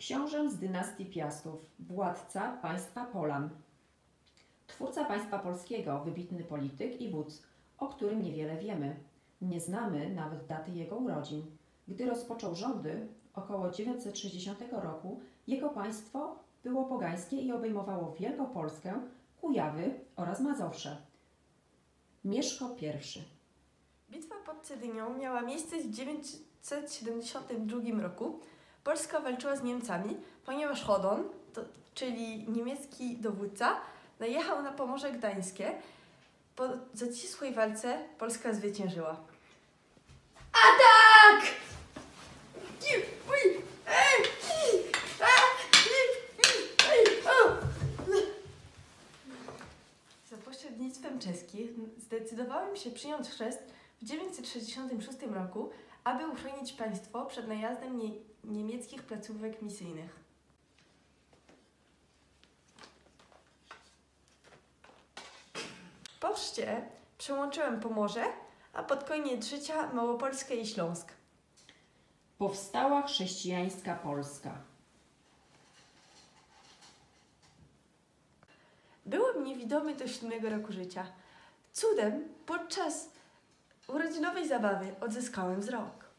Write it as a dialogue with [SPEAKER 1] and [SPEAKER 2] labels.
[SPEAKER 1] książę z dynastii Piastów, władca państwa Polan. Twórca państwa polskiego, wybitny polityk i wódz, o którym niewiele wiemy. Nie znamy nawet daty jego urodzin. Gdy rozpoczął rządy około 960 roku, jego państwo było pogańskie i obejmowało Wielkopolskę, Kujawy oraz Mazowsze. Mieszko I.
[SPEAKER 2] Bitwa pod Cedynią miała miejsce w 972 roku. Polska walczyła z Niemcami, ponieważ Chodon, czyli niemiecki dowódca, najechał na Pomorze Gdańskie. Po zacisłej walce Polska zwyciężyła.
[SPEAKER 3] Atak!
[SPEAKER 2] Za pośrednictwem czeskim zdecydowałem się przyjąć chrzest w 966 roku, aby uchronić państwo przed najazdem niemieckich placówek misyjnych. Po chrzcie przełączyłem Pomorze, a pod koniec życia Małopolskę i Śląsk.
[SPEAKER 1] Powstała chrześcijańska Polska.
[SPEAKER 2] Byłem niewidomy do 7 roku życia. Cudem podczas urodzinowej zabawy odzyskałem wzrok.